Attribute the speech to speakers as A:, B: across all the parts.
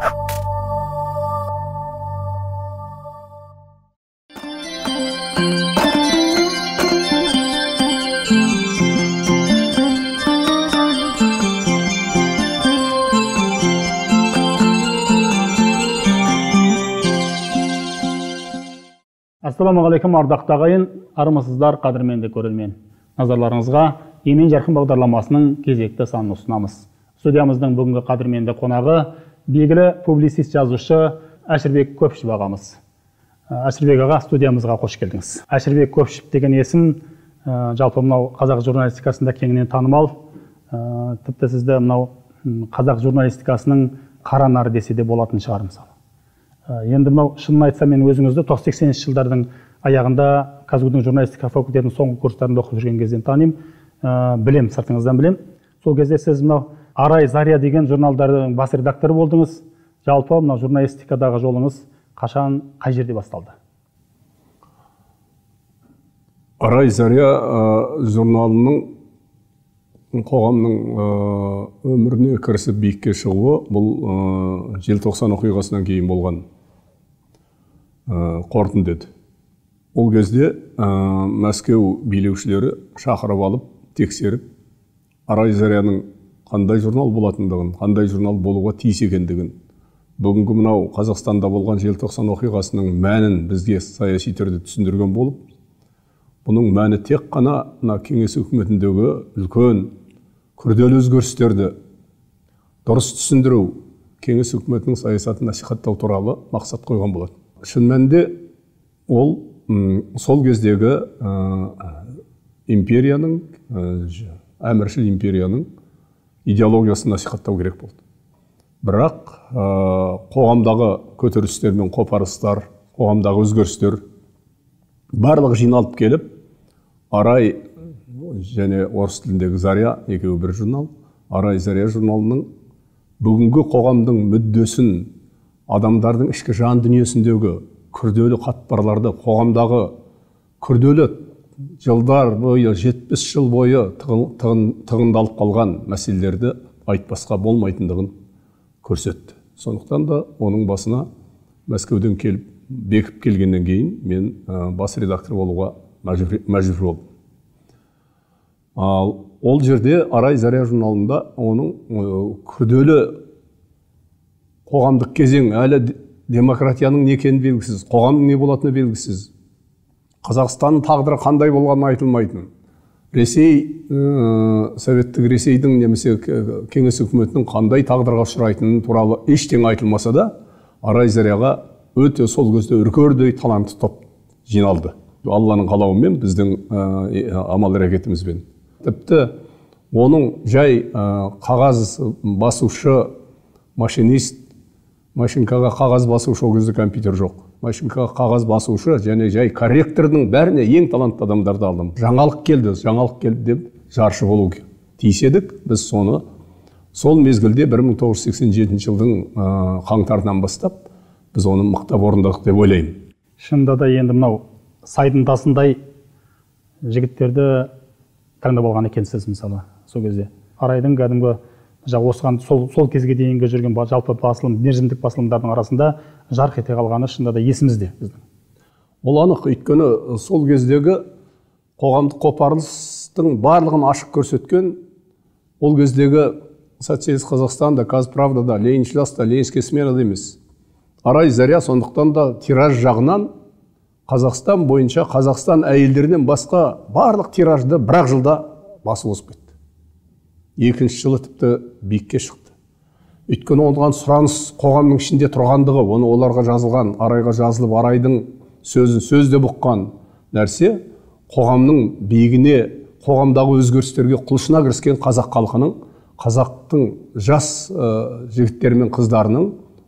A: Ассалаумағалейкум, ардақты ағайын, армысыздар, қадірменді көрермен. Назарларыңызға Емен жарқын бағдарламасының кезекті санын ұсынамыз. Студиямыздың бүгінгі қадірменді қонағы белгілі публицист жазушы Әшірбек Көпшіп ағамыз. Әшірбек аға, студиямызға қош келдіңіз. Әшірбек Көпшіп деген есім жалпы мынау қазақ журналистикасында кеңінен танымал. Тіпті сізді мынау қазақ журналистикасының қара нары десе де болатын шығар мысалы. Енді мынау шынын айтсам, мен өзіңізді 90-80 жылдардың аяғында Казгудың журналистика факультетінің соңғы курстарында оқып жүрген кезден танимын, білем, сыртыңыздан білем. Сол кезде сіз мынау Арай, Заря деген журналдардың бас редакторы болдыңыз. Жалпы мынау журналистикадағы жолыңыз қашан, қай жерде басталды?
B: Арай, Заря журналының қоғамның өміріне кірісіп биікке шығуы бұл желтоқсан оқиғасынан кейін болған қорытынды еді. Ол кезде Мәскеу билеушілері шақырып алып, тексеріп, Арай, Заряның қандай журнал болатындығын, қандай журнал болуға тиіс екендігін, бүгінгі мынау Қазақстанда болған желтоқсан оқиғасының мәнін бізге саяси түрде түсіндірген болып, бұның мәні тек қана кеңес үкіметіндегі үлкен күрделі өзгерістерді дұрыс түсіндіру, кеңес үкіметінің саясатын насихаттау туралы мақсат қойған болады. Шын мәнінде ол сол кездегі империяның, әміршіл империяның идеологиясын насихаттау керек болды. Бірақ қоғамдағы көтерілістер мен қопарыстар, қоғамдағы өзгерістер барлығы жиналып келіп, Арай және орыс тіліндегі Заря екеуі бір журнал, Арай, Заря журналының бүгінгі қоғамдың мүддесін, адамдардың ішкі жан дүниесіндегі күрделі қатпарларды, қоғамдағы күрделі жылдар бойы, 70 жыл бойы тығындалып қалған мәселелерді айтпасқа болмайтындығын көрсетті. Сондықтан да оның басына Мәскеуден келіп, бекіп келгеннен кейін мен бас редактор болуға мәжбүр болдым. Ол жерде Арай, Заря журналында оның күрделі қоғамдық кезең, әлі демократияның не екені белгісіз, қоғамның не болатыны белгісіз, Қазақстанның тағдыры қандай болғаны айтылмайтын, Ресей, Советтік Ресейдің немесе кеңес үкіметінің қандай тағдырға ұшырайтыны туралы ештеңе айтылмаса да, Арай, Заряға өте сол кезде үркердей талантты топ жиналды. Алланың қалауымен, біздің амал әрекетімізбен. Тіпті оның жай қағаз басушы, машинист, машинкаға қағаз басушы, ол кезде компьютер жоқ. Машинкаға қағаз басушы және жай корректордың бәріне ең талантты адамдарды алдым. Жаңалық келді деп жаршы болу тиіс едік. Біз соны сол мезгілде 1987 жылдың қаңтарынан бастап біз оны мықтап орындадық деп ойлаймын.
A: Шынында да енді мынау сайдың тасындай жігіттерді таңдап алған екенсіз мысалы сол кезде. Арайдың кәдімгі осыған сол кезге дейінгі жүрген жалпы басылым, мерзімдік басылымдардың арасында жарқ ете қалғаны шынында да есімізде біздің.
B: Ол анық, өйткені сол кездегі қоғамдық қопарылыстың барлығын ашық көрсеткен, ол кездегі социалист Қазақстанда, Казправдада, Лениншіл аста, Ленинский сменада емес. Арай, Заря сондықтан да тираж жағынан Қазақстан бойынша Қазақстан әйелдерінен басқа барлық тиражды бір-ақ жылда басып озып кетті. Екінші жылы тіпті биікке шықты. Өйткені оған сұраныс қоғамның ішінде тұрғандығы, оны оларға жазылған, Арайға жазылып, Арайдың сөзде бұққан нәрсе қоғамның биігіне, қоғамдағы өзгерістерге құлшына кіріскен қазақ халқының, қазақтың жас жігіттері мен қыздарының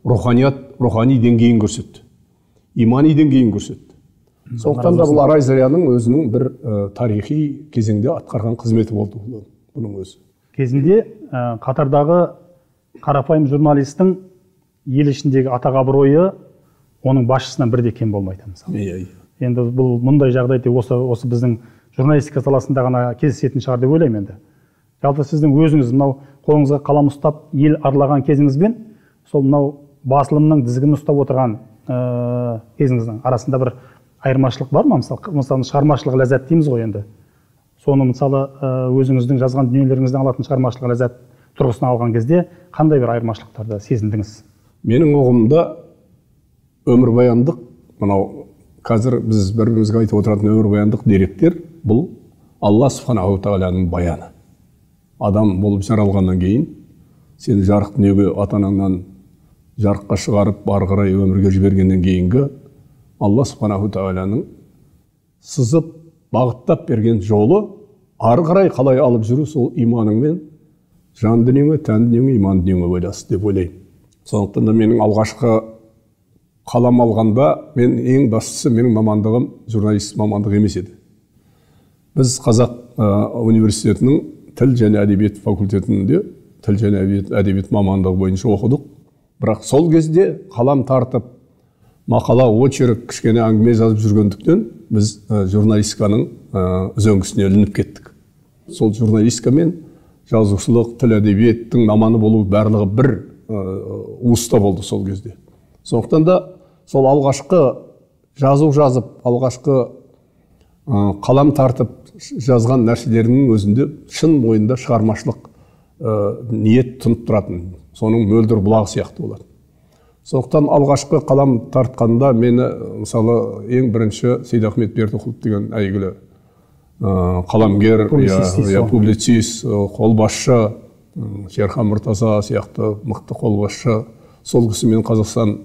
B: рухани деңгейін көрсетті. Имани деңгейін көрсетті. Сондықтан да бұл Арай, Заряның өзінің бір тарихи кезеңде атқарған қызметі болды бұның өзі.
A: Кезінде Қатардағы қарапайым журналистің ел ішіндегі атақ абыройы оның басшысынан бірде кем болмайды мысалы. Енді бұл мұндай жағдайда осы біздің журналистика саласында ғана кездесетін шығар деп ойлаймын енді. Жалпы сіздің өзіңіз мынау қолыңызға қалам ұстап ел аралаған кезіңізбен сол мынау басылымның тізгінін ұстап отырған кезіңіздің арасында бір айырмашылық бар ма? Мысалы шығармашылық ләззат дейміз ғой енді. Соны мысалы өзіңіздің жазған дүниелеріңізден алатын шығармашылық ләззат тұрғысына алған кезде қандай бір айырмашылықтарды сезіндіңіз?
B: Менің ұғымымда өмірбаяндық, мынау қазір біз бір-бірімізге айтып отыратын өмірбаяндық деректер бұл Алла Субханаху Тағаланың баяны. Адам болып жаралғаннан кейін сені жарық дүниеге ата-анаңнан жарыққа шығарып ары қарай өмірге жібергеннен кейінгі Алла Субханаху Тағаланың сызып бағыттап берген жолы ары қарай қалай алып жүру сол иманыңмен жан дүниеңе, тән дүниеңе, иман дүниеңе байланысты деп ойлаймын. Сондықтан да менің алғашқы қалам алғанда мен ең бастысы менің мамандығым журналист мамандығы емес еді. Біз Қазақ университетінің тіл және әдебиет факультетінде тіл және әдебиет мамандығы бойынша оқыдық. Бірақ сол кезде қалам тартып, мақала, очерк, кішкене әңгіме жазып жүргендіктен біз журналистиканың үзеңгісіне ілініп кеттік. Сол журналистика мен жазушылық, тіл әдебиеттің маманы болу барлығы бір уыста болды сол кезде. Сондықтан да сол алғашқы жазу жазып, алғашқы қалам тартып жазған нәрселерінің өзінде шын ойында шығармашылық ниет тұнып тұратын, соның мөлдір бұлағы сияқты болады. Сондықтан алғашқы қалам тартқанда мені мысалы ең бірінші Сейдахмет Бердіқұлов деген әйгілі қаламгер, публицист, қолбасшы, Шерхан Мұртаза сияқты мықты қолбасшы, сол кісімен Қазақстан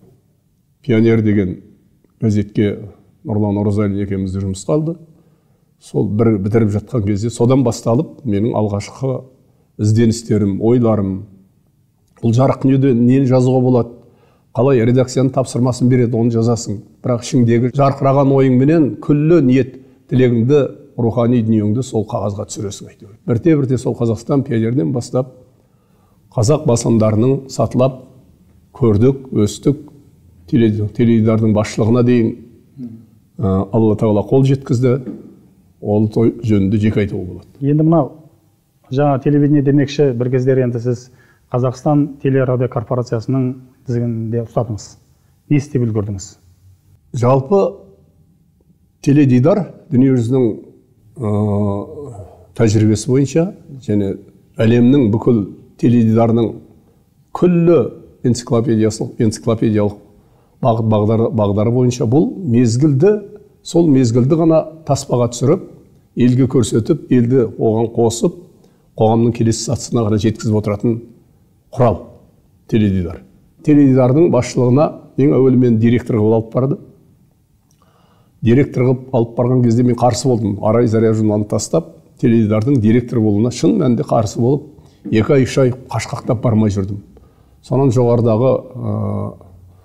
B: пионер деген газетке Нұрлан Оразалин екеумізді жұмысқа алды. Сол бір бітіріп жатқан кезде содан басталып менің алғашқы ізденістерім, ойларым, бұл жарық дүниеде нені жазуға болады, қалай редакцияның тапсырмасын береді, оны жазасың. Бірақ ішіңдегі жарқыраған ойыңменен күллі ниет тілегіңді, рухани дүниеңді сол қағазға түсіресің әйтеуір. Бірте-бірте сол Қазақстан пионерден бастап қазақ басылымдарының сатылап көрдік, өстік, теледидардың басшылығына дейін Алла Тағала қол жеткізді. Ол той жөнінде жеке айтуға болады.
A: Енді мынау жаңа телевидение демекші бір кездер енді сіз Қазақстан телерадио корпорациясының тізгінінде ұстадыңыз. Не істеп үлгердіңіз?
B: Жалпы теледидар дүниежүзінің тәжірибесі бойынша және әлемнің бүкіл теледидарының күллі энциклопедиялық бағдары бойынша бұл мезгілді, сол мезгілді ғана таспаға түсіріп, елге көрсетіп, елді оған қосып, қоғамның келесі сатысына ғана жеткізіп отыратын құрал теледидар. Теледидардың басшылығына ең әуелі мен директор қылып алып барды. Директор қылып алып барған кезде мен қарсы болдым. Арай Заря журналын тастап, теледидардың директор болуына шын мәнінде қарсы болып, 2 ай, 3 ай қашқақтап бармай жүрдім. Сонан жоғарыдағы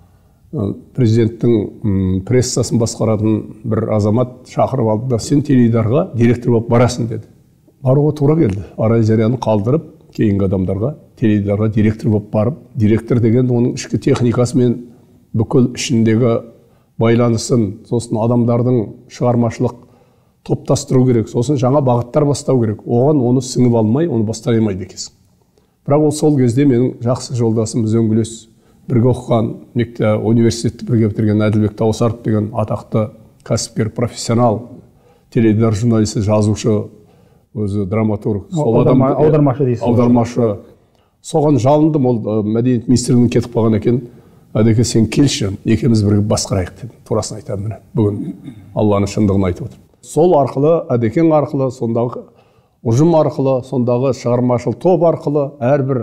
B: президенттің прессасын басқаратын бір азамат шақырып алды да, сен теледидарға директор болып барасың деді. Баруға тура келді. Арай Заряны қалдырып, кейінгі адамдарға теледидарға директор болып барып, директор деген оның ішкі техникасымен бүкіл ішіндегі байланысын, сосын адамдардың шығармашылық топтастыру керек, сосын жаңа бағыттар бастау керек. Оған оны сіңіп алмай, оны бастай алмайды екенсің. Бірақ ол сол кезде менің жақсы жолдасым, үзеңгілес бірге оқыған, университетті бірге бітірген Әділбек Тауысаров деген атақты кәсіпкер, профессионал, теледидар журналисті, жазушы, өзі драматург,
A: аудармашы дейсіз.
B: Аудармашы. Соған жалындым, ол мәдениет министрлігінен кетіп қалған екен. Әдеке, сен келші, екеуміз бірге басқарайық деді. Турасын айтамын міне. Бүгін Алланың шындығын айтып отыр. Сол арқылы, әдекең арқылы, сондағы ұжым арқылы, сондағы шығармашыл топ арқылы әрбір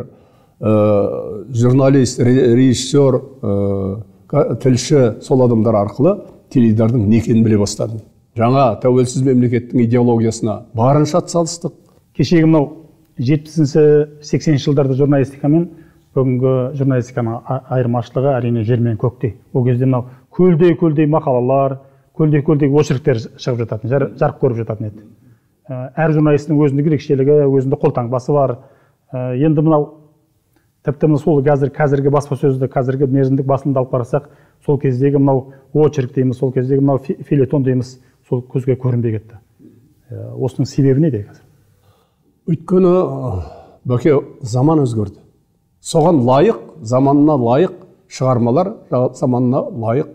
B: журналист, режиссер, тілші, сол адамдар арқылы теледидардың не екенін біле бастадым. Жаңа тәуелсіз мемлекеттің идеологиясына барынша атсалыстық.
A: Кешегі мынау 70-80 жылдарда журналистика мен бүгінгі журналистиканың айырмашылығы әрине жер мен көктей. Ол кезде мынау көлдей мақалалар, көлдей очерктер шығып жататын, жарық көріп жататын еді. Әр журналистің өзіндік ерекшелігі, өзінде қолтаңбасы бар. Енді мынау тіпті сол қазіргі баспасөзді, қазіргі мерзімдік басылымды алып қарасақ, сол кездегі мынау очерк дейміз, сол кездегі мынау фельетон дейміз, сол көзге көрінбей кетті. Осының себебі неде қазір?
B: Өйткені бәке заман өзгерді. Соған лайық, заманына лайық шығармалар заманына лайық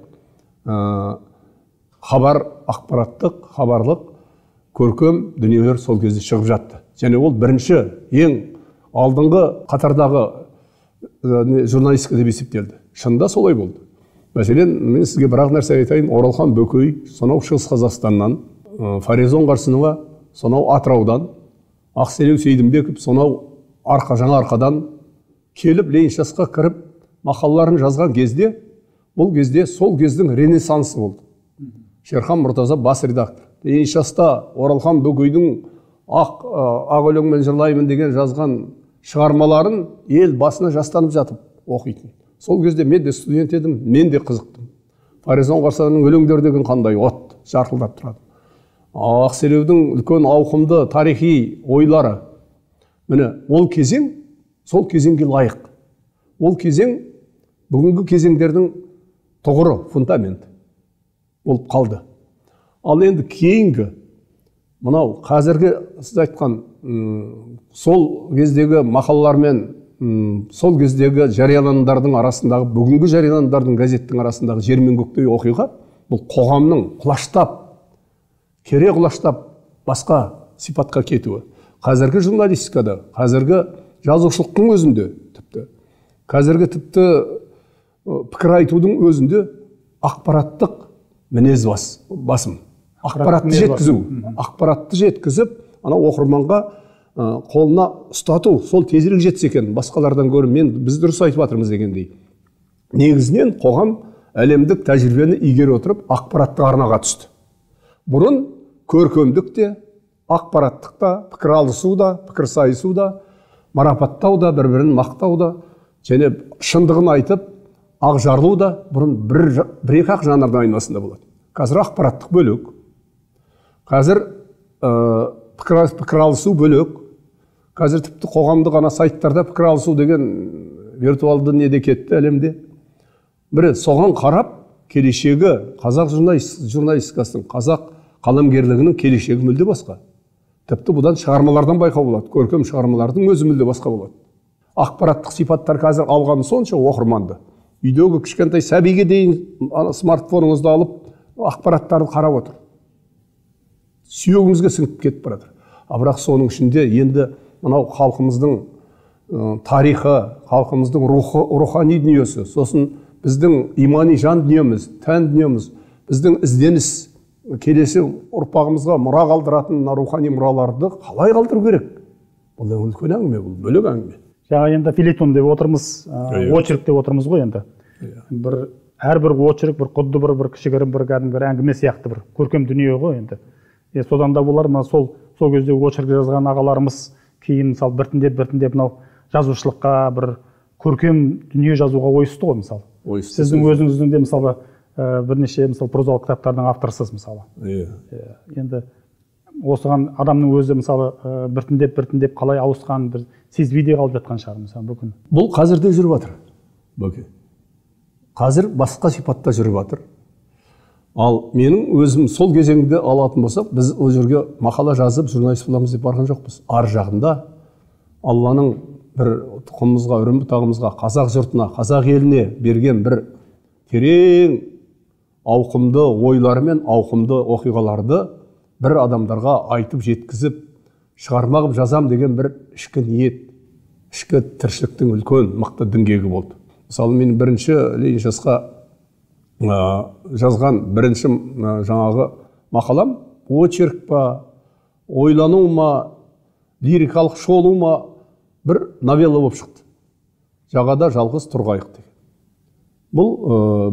B: хабар, ақпараттық, хабарлық, көркем дүниелер сол кезде шығып жатты. Және ол бірінші, ең алдыңғы қатардағы журналистика деп есептелді. Шынында солай болды. Мәселен, мен сізге бір-ақ нәрсе айтайын. Оралхан Бөкей, сонау Шығыс Қазақстаннан, Фаризон Қарсынова, сонау Атыраудан, Ақселеу Сейдімбеков, сонау жаңа арқадан келіп Лениншастқа кіріп мақалаларын жазған кезде, бұл кезде сол кездің ренессансы болды. Шерхан Мұртаза бас редактор. Лениншаста Оралхан Бөкейдің ақ өлеңмен жырлаймын деген жазған шығармаларын ел басына жастанып жатып оқитын. Сол кезде мен де студент едім, мен де қызықтым. Фаризон Қарсынованың өлеңдері деген қандай от жарқылдап тұрады. Ақселеудің үлкен ауқымды тарихи ойлары. Міне, ол кезең сол кезеңге лайық. Ол кезең бүгінгі кезеңдердің тұғыры, фундамент болып қалды. Ал енді кейінгі, мынау қазіргі сіз айтқан сол кездегі мақалалар мен сол кездегі жарияланымдардың арасындағы, бүгінгі жарияланымдардың газеттің арасындағы жер мен көктей оқиға, бұл қоғамның құлаштап, кере құлаштап басқа сипатқа кетуі. Қазіргі журналистикада, қазіргі жазушылықтың өзінде, қазіргі тіпті пікір айтудың өзінде ақпараттық мінез басым. Ақпаратты жеткізіп, ана оқырманға қолына ұстату, сол тезірек жетсе екен, басқалардан гөрі біз дұрыс айтып жатырмыз дегендей. Негізінен қоғам әлемдік тәжірибені игере отырып ақпараттық арнаға түсті. Бұрын көркемдік те, ақпараттық та, пікір алысу да, пікір сайысу да, марапаттау да, бір-бірін мақтау да, және шындығын айтып, ақ жарлау да бұрын бір-екі ақ жанрдың айналасында болады. Қазір ақпараттық бөлек, қазір пікір алысу бөлек, қазір тіпті қоғамдық ана сайттарда пікір алысу деген виртуалды неде кетті әлемде. Бірі соған қарап, келешегі қазақ журналистикасының, қазақ қаламгерлігінің келешегі мүлде басқа. Тіпті бұдан шығармалардан байқау болады, көркем шығармалардың өзі мүлде басқа болады. Ақпараттық сипаттар қазір алғаны сонша оқырманды. Үйдегі кішкентай сәбиге дейін смартфоныңызды алып, ақпараттарды қарап отыр. Сүйегімізге сіңіп кетіп баратыр. Бірақ соның ішінде енді мынау халқымыздың тарихы, халқымыздың рухани дүниесі, сосын біздің имани жан дүниеміз, тән дүниеміз, біздің ізденіс, келесі ұрпағымызға мұра қалдыратын рухани мұраларды қалай қалдыру керек? Бұл үлкен әңгіме, бұл бөлек әңгіме.
A: Жаңа енді филитон деп отырмыз, очерк деп отырмыз ғой енді. Әрбір очерк бір құдды бір кішігірім бір әңгіме сияқты бір көркем дүние ғой енді. Содан да болар, сол кезде очерк жазған ағаларымыз кейін мысалы біртіндеп мынау жазушылыққа бір көркем дүние жазуға ойысты ғой мысалы. Сіздің өзіңіздің де мысалы бірнеше прозалық кітаптардың авторысыз мысалы. Енді осыған адамның өзі мысалы біртіндеп қалай ауысқан бір сезбей де қалып жатқан шығар мысалы бүкін.
B: Бұл қазірде жүріп жатыр. Бөке. Қазір басқа сипатта жүріп жатыр. Ал менің өзім сол кезеңде алатын болсақ, біз ол жерге мақала жазып журналист боламыз деп барған жоқпыз. Ар жағында Алланың бір тұқымымызға, үрім бұтағымызға, қазақ жұртына, қазақ еліне берген бір терең ауқымды ойлары мен ауқымды оқиғаларды бір адамдарға айтып жеткізіп, шығарма қылып жазам деген бір ішкі ниет, ішкі тіршіліктің үлкен мықты діңгегі болды. Мысалы, мен бірінші Лениншастқа жазған бірінші жаңағы мақалам очерк па, ойлану ма, лирикалық шолу ма, бір новелла болып шықты. Жағада жалғыз тұрғайық деген. Бұл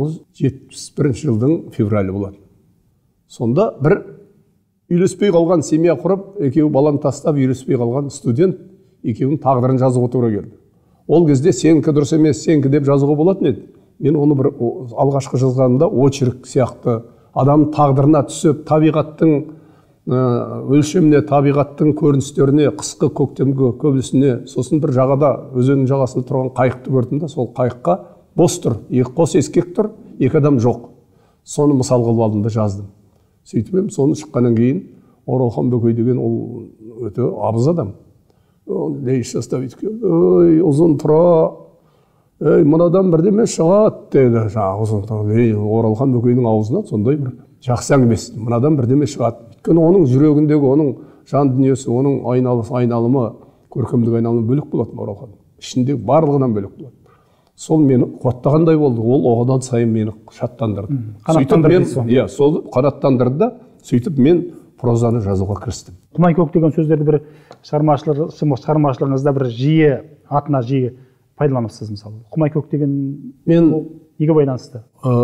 B: 1971 жылдың февралі болады. Сонда бір үйлеспей қалған семья құрып, екеуі баланы тастап үйлеспей қалған студент екеуінің тағдырын жазуға тура келді. Ол кезде сенікі дұрыс емес, сенікі деп жазуға болатын еді. Мен оны бір алғашқы жазғанымда очерк сияқты адам тағдырына түсіп, табиғаттың өлшеміне, табиғаттың көріністеріне, қысқы көктемгі көбісіне, сосын бір жағада өзеннің жағасында тұрған қайықты көрдім да, сол қайыққа бос тұр, қос ескек тұр, екі адам жоқ. Соны мысал қылып алдым да жаздым. Сөйтіп соны шыққаннан кейін Оралхан Бөкей деген ол өте абыз адам. Ой, ұзын тұра, мынадан бірдеме шығады деді жаңағы Оралхан Бөкейдің аузынан. Сондай бір жақсы әңгімесі, мынадан бірдеме шығады. Өйткені оның жүрегіндегі, оның жан дүниесі, оның айналымы, көркемдік айналымы бөлек болатын Оралхан. Ішіндегі барлығынан бөлек болады. Сол мені қуаттағандай болды. Ол оған сайын мені шаттандырды. Қанаттандырды. Сол қанаттандырды да, сөйтіп мен прозаны жазуға кірістім.
A: Құмай көк деген сөздерді бір шығармашылығыңызда бір жиі, атына жиі пайдаланыпсыз мысалы. Құмай көк деген неге байланысты?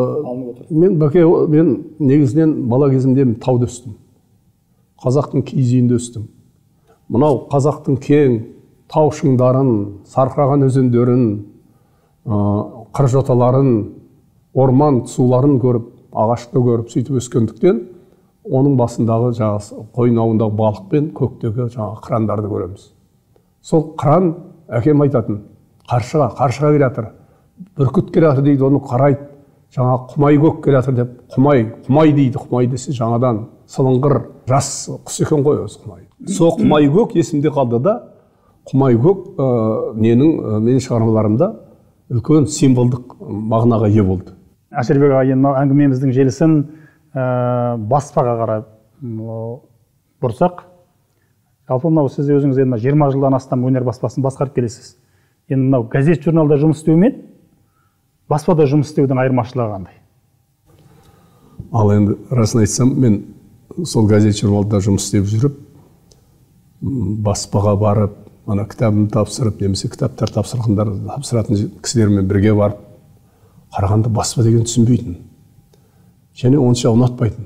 B: Мен негізінен бала кезімде тауда өстім. Қазақтың киіз үйінде өстім. Мынау қазақтың кең тау шыңдарын, сарқыраған өзендерін, қыр жоталарын, орман суларын көріп, ағашты көріп, сөйтіп өскендіктен, оның басындағы қойнауындағы балық пен көктегі қырандарды көреміз. Сол қыран әкем айтатын, қаршыға келе жатыр, бүркіт келе жатыр дейді, оны қарайды, құмай көк келе жатыр деп, құмай дейді, құмай десе жаңадан сылыңғыр жас құс екен ғой өзі құмай. Сол құмай көк есімде қалды да, құмай көк менің шығармаларымда үлкен символдық мағынаға ие болды.
A: Әшірбек ағай, әңгімеміздің желісін баспаға қарай бұрсақ, жалпы мынау сіз өзіңіз 20 жылдан астам өнер баспасын басқарып келесіз. Енді мынау газет журналда жұмыс істеумен баспада жұмыс істеудің айырмашылығы қандай?
B: Ал енді расын айтсам, мен сол газет журналда жұмыс істеп жүріп, баспаға барып, ана кітабын тапсырып, немесе кітаптар тапсыратын кісілермен бірге барып, қарағанда баспа деген түсінбейтін. Және онша ұнатпайтын.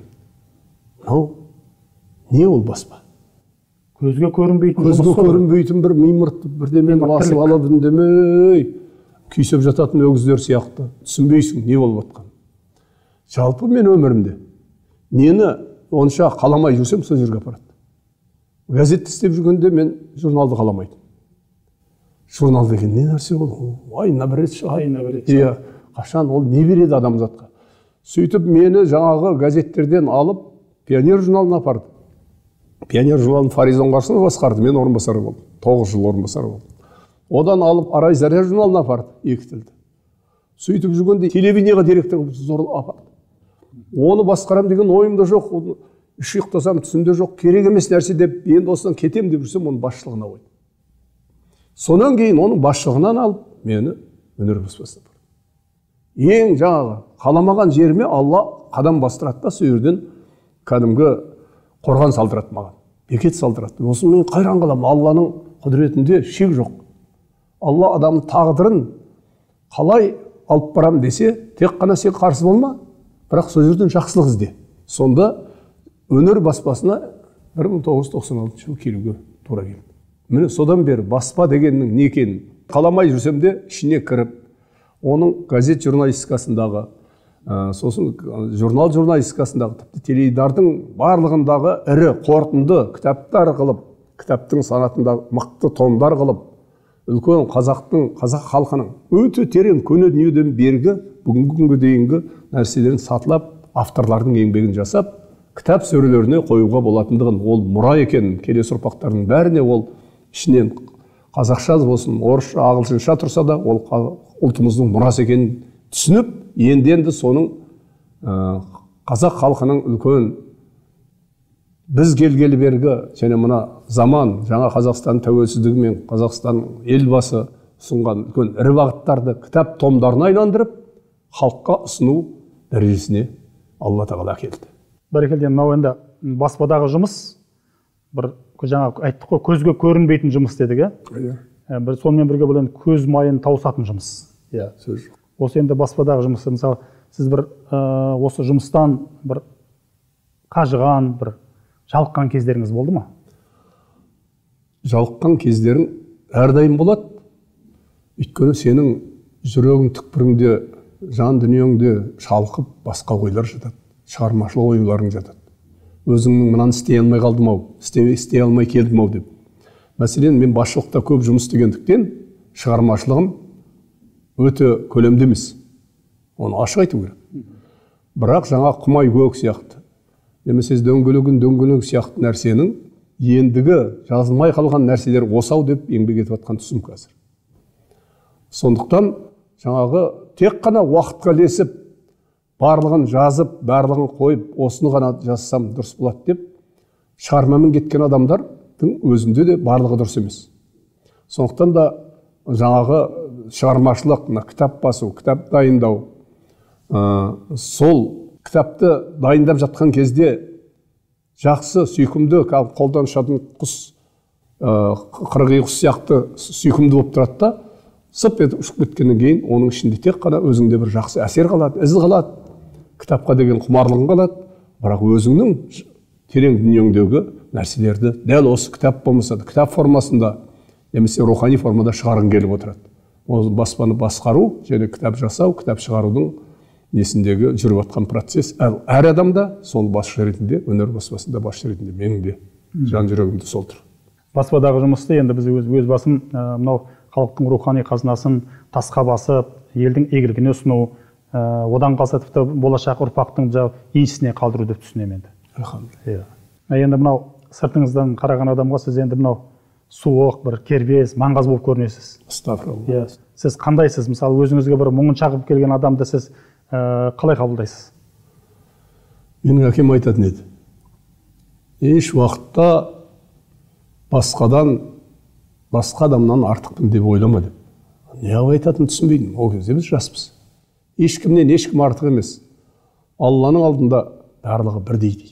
B: Не ол баспа?
A: Көзге көрінбейтін.
B: Көзге көрінбейтін бір мимырт, бірдемен басып алып үндемей, күйсіп жататын өгіздер сияқты. Түсінбейсің, не болып жатқан. Жалпы мен өмірімде нені онша қаламай жүрсем, сол жерге апарады. Газетті істеп жүргенде мен журналды қаламайтын. Журнал деген не нәрсе ол? Айына бір рет шығады. Қашан ол не береді адамзатқа? Сөйтіп мені жаңағы газеттерден алып Пионер журналына апарды. Пионер журналын Фариза Оңғарсынов басқарды, мен орынбасары болдым. 9 жыл орынбасары болдым. Одан алып Арай Заря журналына апарды, 2 тілді. Сөйтіп жүргенде телевидениеға директор зор апарды. Оны басқарам деген ойымда жоқ, үш ұйықтасам түсімде жоқ, керек емес нәрсе деп, енді осыдан кетем деп жүрсем, оның басшылығына қойдым. Сонан кейін оның басшылығынан алып, мені өнер баспасына барды. Ең жаңағы қаламаған жеріме Алла қадам бастырады да, сол жерден кәдімгі қорған салдырады маған, бекет салдырады. Осы мен қайран қаламын, Алланың құдіретінде шек жоқ. Алла адамның тағдырын қалай алып барам десе, тек қана сен қарсы болма, бірақ сол жерден жақсылық ізде. Сонда өнер баспасына 1996 жылы келуге тура келді. Міне содан бері баспа дегеннің не екенін қаламай жүрсем де ішіне кіріп, оның газет журналистикасындағы, сосын журнал журналистикасындағы, тіпті теледидардың барлығындағы ірі қорытынды кітаптар қылып, кітаптың санатындағы мықты томдар қылып, үлкен қазақ халқының өте терең көне дүниеден бергі бүгінгі күнге дейінгі нәрселерін сатылап, авторлардың еңбегін жасап, кітап сөрелеріне қоюға болатындығын, ол мұра екенін, келесі ұрпақтардың бәріне ол ішінен қазақша болсын, орысша, ағылшынша тұрса да, ол ұлтымыздың мұрасы екенін түсініп, енді соның қазақ халқының үлкен біз келгелі бергі және мына заман, жаңа Қазақстан тәуелсіздігі мен Қазақстан елбасы ұсынған үлкен ірі бағыттарды кітап томдарына айландырып, халыққа ұсыну дәрежесіне Алла тағала әкелді.
A: Бәрекелді, мынау енді баспадағы жұмыс, бір жаңа айттық қой, көзге көрінбейтін жұмыс дедік, бір сонымен бірге бұл енді көз майын тауысатын жұмыс. Осы енді баспадағы жұмысы, мысалы, сіз бір осы жұмыстан бір қажыған, бір жалыққан кездеріңіз болды ма?
B: Жалыққан кездерің әрдайым болады. Өйткені сенің жүрегің түкпіріңде, жан дүниеңде шалқып басқа ойлар жатады, шығармашылық ойларың жатады. Өзіңнің мынаны істей алмай қалдым ау, істей алмай келдім ау деп. Мәселен, мен басшылықта көп жұмыс істегендіктен шығармашылығым өте көлемді емес. Оны ашық айту керек. Бірақ жаңа құмай көк сияқты, немесе дөңгелек сияқты нәрсенің ендігі жазылмай қалған нәрселер осау деп еңбек етіп жатқан тұсым қазір. Сондықтан жаңағы тек қана уақытқа ілесіп, барлығын жазып, барлығын қойып, осыны ғана жазсам дұрыс болады деп, шығармамен кеткен адамдардың өзінде де барлығы дұрыс емес. Сондықтан да жаңағы шығармашылық, кітап басу, кітап дайындау, сол кітапты дайындап жатқан кезде жақсы, сүйкімді, қолдан ұшатын құс, қырғи құс сияқты сүйкімді болып тұрады да, сып етіп ұшып кеткеннен кейін оның ішінде тек қана өзіңде бір жақсы әсер қалады, із қалады, кітапқа деген құмарлығың қалады, бірақ өзіңнің терең дүниеңдегі нәрселерді дәл осы кітап болмаса да, кітап формасында немесе рухани формада шығарғың келіп отырады. Ол баспаны басқару және кітап жасау, кітап шығарудың несіндегі жүріп жатқан процесс. Әр адамда сол басшы ретінде, өнер баспасында басшы ретінде менің де жан жүрегімде сол тұр.
A: Баспадағы жұмысты енді біз өз басым мынау халықтың рухани қазынасын тасқа басып, елдің игілігіне ұсыну, одан қалса тіпті болашақ ұрпақтың еншісіне қалдыру деп түсінемін енді. Енді мынау сыртыңыздан қараған адамға сіз енді мынау суық, бір кербез, маңғаз болып көрінесіз.
B: Астағфиралла.
A: Сіз қандайсыз? Мысалы, өзіңізге бір мұңын шағып келген адамды сіз қалай қабылдайсыз?
B: Менің әкем айтатын еді. Еш уақытта басқа адамнан артықпын деп ойлама деп. Неғып айтатынын түсінбеймін. Ол кезде біз жаспыз. Ешкімнен ешкім артық емес. Алланың алдында барлығы бірдей дейді.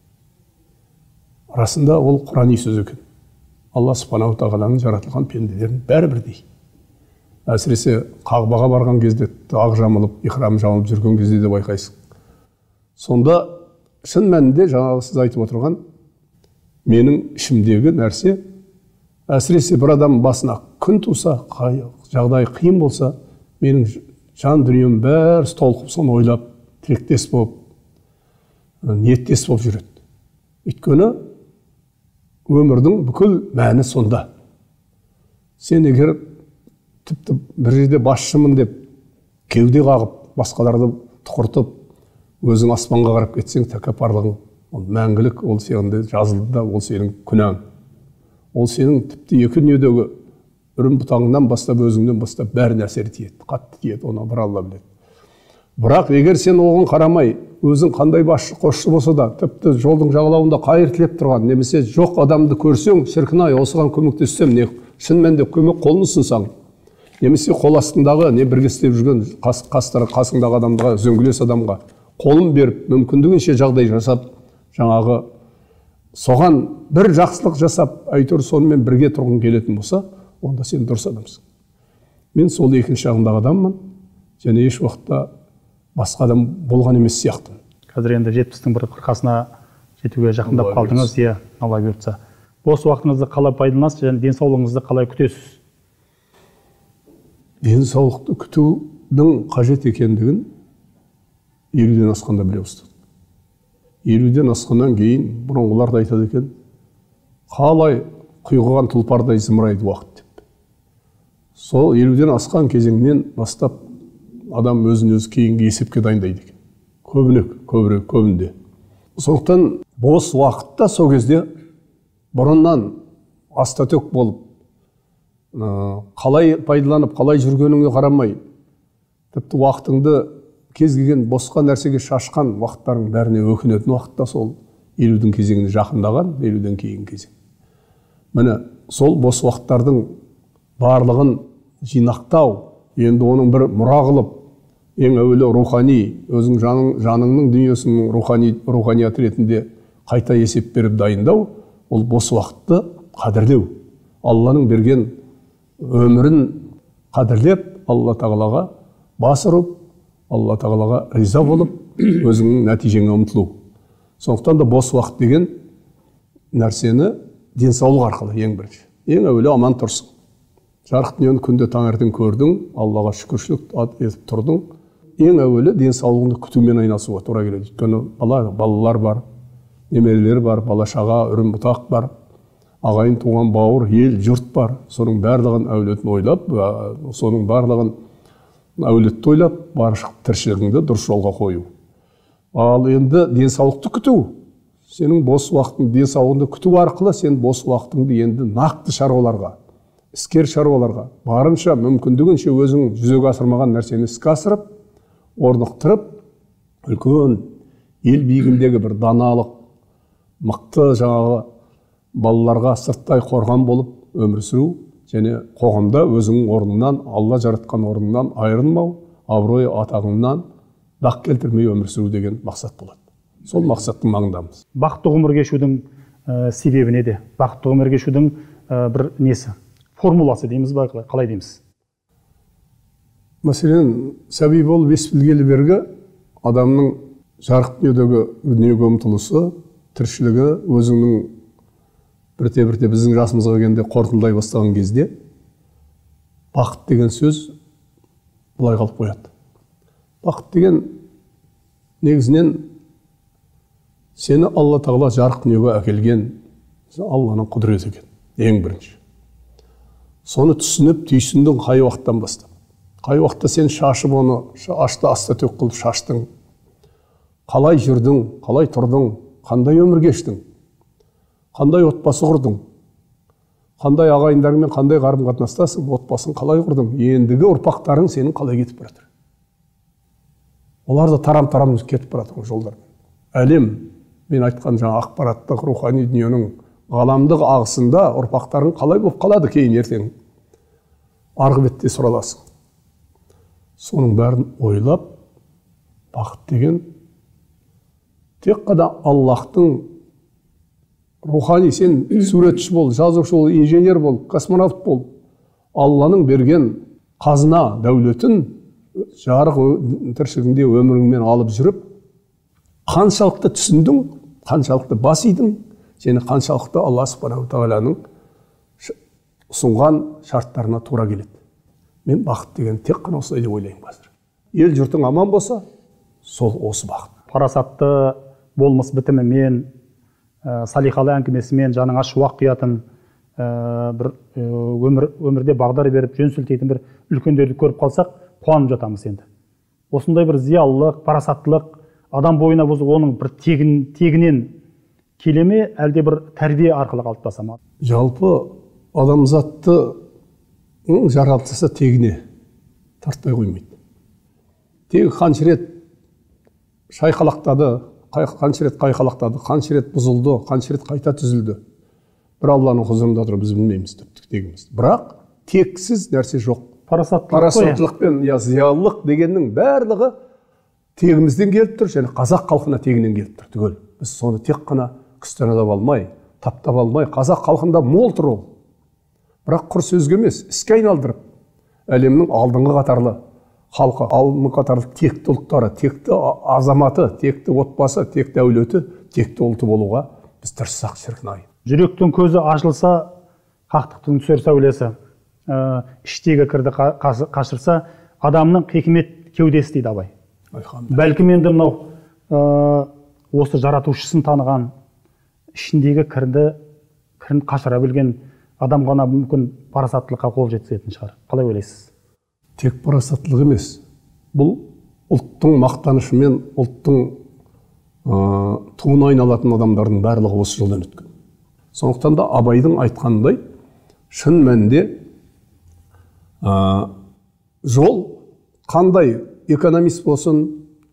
B: Расында ол Құрани сөз екен. Алла субханаху тағаланың жаратылған пенделердің бәрі бірдей. Әсіресе Қағбаға барған кезде ақ жамылып, ихрам жамылып жүрген кезде де байқайсың. Сонда шын мәнінде жаңағы сіз айтып отырған менің ішімдегі нәрсе, әсіресе бір адам басына күн туса, жағдай қиын болса, менің жан дүнием бәрі толқып, соны ойлап, тілектес болып, ниеттес болып жүреді. Өйткені өмірдің бүкіл мәні сонда. Сен егер тіпті бір жерде басшымын деп кеуде қағып, басқаларды тұқыртып, өзің аспанға қарап кетсең, тәкаппарлығың, ол мәңгілік, ол сенде жазылды да, ол сенің күнәң. Ол сенің тіпті екі дүниедегі үрім бұтағыңнан бастап, өзіңнен бастап бәріне әсер тиеді, қатты тиеді, оны бір Алла біледі. Бірақ егер сен оған қарамай, өзің қандай басшы қосшы болса да, тіпті жолдың жағалауында қайыр тілеп тұрған, немесе жоқ адамды көрсең, шіркін-ай, осыған көмектессем, не шын мәнінде көмек қолын ұсынсаң, немесе қол астындағы не бірге істеп жүрген қасыңдағы адамға, үзеңгілес адамға қолын беріп, мүмкіндігінше жағдай жасап, жаңағы соған бір жақсылық жасап, әйтеуір сонымен бірге тұрғың келетін болса, онда сен дұрыс адамсың. Мен сол екінші жағындағы адаммын, және еш уақытта басқа адам болған емес сияқты.
A: Қазір енді 70-тің бір қырқасына жетуге жақындап қалдыңыз, Алла бұйыртса. Бос уақытыңызды қалай пайдаланасыз және денсаулығыңызды қалай күтесіз?
B: Денсаулықты күтудің қажет екендігін 50-ден асқанда біле бастадым. 50-ден асқаннан кейін бұрынғылар да айтады екен, қалай құйғыған тұлпардай зымырайды уақыт деп. Сол 50-ден асқан кезеңнен бастап адам өзін өзі кейінгі есепке дайындайды екен. Көбінде. Сондықтан бос уақытта сол кезде бұрыннан астатөк болып, қалай пайдаланып, қалай жүргеніңе қарамай, тіпті уақытыңды кез келген босқа нәрсеге шашқан уақыттардың бәріне өкінетін уақытта сол 50-дің кезеңіне жақындаған, 50-ден кейін кезең. Міне, сол бос уақыттардың барлығын жинақтау, енді оның бір мұра қылып, ең әуелі рухани, өзің жаныңның дүниесінің руханият ретінде қайта есеп беріп дайындау, ол бос уақытты қадірлеу. Алланың берген өмірін қадірлеп, Алла тағалаға бас ұрып, Алла тағалаға риза болып, өзіңнің нәтижеңе ұмтылу. Сондықтан да бос уақыт деген нәрсені денсаулық арқылы ең бірінші. Ең әуелі аман тұрсың. Жарық дүниені күнде таңертең көрдің, Аллаға шүкіршілік етіп тұрдың. Ең әуелі денсаулығыңды күтумен айналысуға тура келеді. Өйткені балалар бар, немерелер бар, бала шаға, үрім бұтақ бар, ағайын туған бауыр, ел, жұрт бар. Соның барлығын әулетін ойлап, соның барлығын әулетті ойлап, баршық тіршілігіңді дұрыс жолға қою. Ал енді денсаулықты күту. Сенің бос уақытың денсаулығыңды күту арқылы сен бос уақытыңды енді нақты шаруаларға, іскер шаруаларға барынша мүмкіндігінше өзің жүзеге асырмаған нәрсені іске асырып, орнықтырып, үлкен ел биігіндегі бір даналық, мықты жаңағы балаларға сырттай қорған болып өмір сүру және қоғамда өзіңнің орныңнан, Алла жаратқан орныңнан айырылмау, абырой атағыңнан дақ келтірмей өмір сүру деген мақсат болады. Сол мақсаттың маңындамыз.
A: Бақытты ғұмыр кешудің себебі неде? Бақытты ғұмыр кешудің бір несі? Формуласы дейміз ба, қалай дейміз?
B: Мәселен, сәби болып ес білгелі бергі адамның жарық дүниеге ұмтылысы, тіршілігі өзіңнің бірте-бірте біздің жасымызға келгенде қорытындылай бастаған кезде бақыт деген сөз былай қалып қояды. Бақыт деген негізінен сені Алла Тағала жарық дүниеге әкелген Алланың құдіреті екен, ең бірінші. Соны түсініп, түйсіндің қай уақыттан бастап. Қай уақытта сен шашып оны, ашты аста төк қылып шаштың. Қалай жүрдің, қалай тұрдың, қандай өмір кештің, қандай отбасы құрдың, қандай ағайындармен қандай қарым-қатынастасың, отбасын қалай құрдың, ендігі ұрпақтарың сенің қалай кетіп баратыр. Олар да тарам-тарам кетіп баратыр жолдар. Әлем, мен айтқан жаңа ақпараттық рухани дүниенің ғаламдық ағысында ұрпақтарың қалай болып қалады кейін ертең. Арғы бетте сұраласың. Соның бәрін ойлап, бақыт деген тек қана Аллахтың рухани, сен суретші бол, жазушы бол, инженер бол, космонавт бол, Алланың берген қазына дәулетін жарық тіршілігінде өміріңмен алып жүріп, қаншалықты түсіндің, қаншалықты басидың, сені қаншалықты Алла Субханаху Тағаланың ұсынған шарттарына тура келеді. Мен бақыт деген тек қана осылай деп ойлаймын қазір. Ел жұртың аман болса, сол осы бақыт.
A: Парасатты болмыс бітімімен, салиқалы әңгімесімен жаныңа шуақ құятын, бір өмірде бағдар беріп, жөн сілтейтін бір үлкендерді көріп қалсақ, қуанып жатамыз енді. Осындай бір зиялылық, парасаттылық адам бойына оның бір тегінен келе ме, әлде бір тәрбие арқылы қалыптаса ма?
B: Жалпы адамзатты жаратылысы тегіне тартпай қоймайды. Тегі қанша рет шайқалақтады, қанша рет қайқалақтады, қанша рет бұзылды, қанша рет қайта түзілді. Бір Алланың құзырында тұрып біз білмейміз тегіміз. Бірақ тексіз нәрсе жоқ. Парасаттылық пен зиялылық дегеннің барлығы тегімізден келіп тұр, және қазақ халқына тегінен келіп тұр түгел. Біз соны тек қана күстаналап алмай, таптап алмай, қазақ халқында мол тұр ол. Бірақ құр сөзге емес, іске айналдырып, әлемнің алдыңғы қатарлы халқы, алдыңғы қатарлы текті ұлттары, текті азаматы, текті отбасы, текті әулеті, текті ұлты болуға біз тырыссақ шіркін ай.
A: Жүректің көзі ашылса, қақтықтың түсер сәулесі, іштегі кірді қашырса, адамның хикмет кеудесі дейді абай. Бәлкім енді мынау осы жаратушысын таныған, ішіндегі кірін қашыра білген адам ғана мүмкін парасаттылыққа қол жеткізетін шығар. Қалай ойлайсыз?
B: Тек парасаттылық емес. Бұл ұлттың мақтанышымен, ұлттың туына айналатын адамдардың барлығы осы жолдан өткен. Сондықтан да Абайдың айтқанындай, шын мәнінде жол қандай экономист болсын,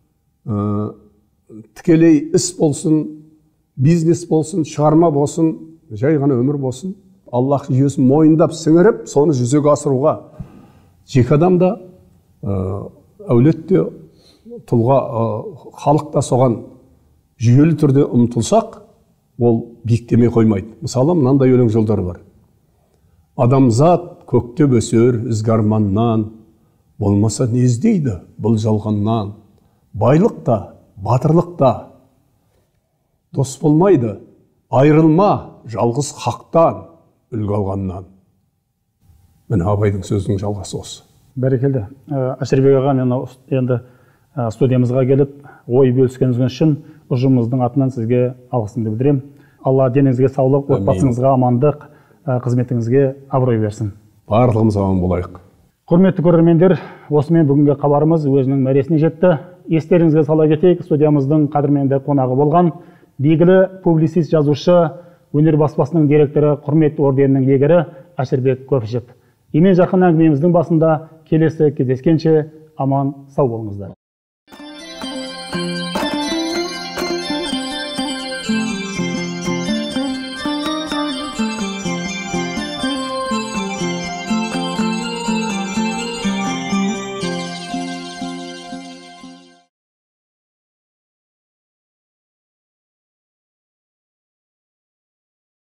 B: тікелей іс болсын, бизнес болсын, шығарма болсын, жай ғана өмір болсын, Аллах жүйесін мойындап, сіңіріп, соны жүзеге асыруға жеке адам да, әулет те, тұлға, халық та соған жүйелі түрде ұмтылсақ, ол биіктемей қоймайды. Мысалы, мынандай өлең жолдары бар. Адамзат көктеп өсер ізгі арманнан, болмаса не іздейді бұл жалғаннан. Байлық та, батырлық та дос болмайды, айырылма жалғыз хақтан, үлгі алғаннан. Міне Абайдың сөзінің жалғасы осы.
A: Бәрекелді. Әшірбек аға, мен енді студиямызға келіп, ой бөліскеніңіз үшін ұжымымыздың атынан сізге алғысымды білдіремін. Алла деніңізге саулық, отбасыңызға амандық, қызметіңізге абырой берсін.
B: Барлығымыз аман болайық.
A: Құрметті көрермендер, осымен бүгінгі хабарымыз өзінің мәресіне жетті. Естеріңізге сала кетейік, студиямыздың қадірменді қонағы болған белгілі публицист, жазушы өнер баспасының директоры, құрмет орденінің иегері Әшірбек Көпішев. Емен жарқын әңгімеміздің басында келесі кездескенше аман сау болыңыздар.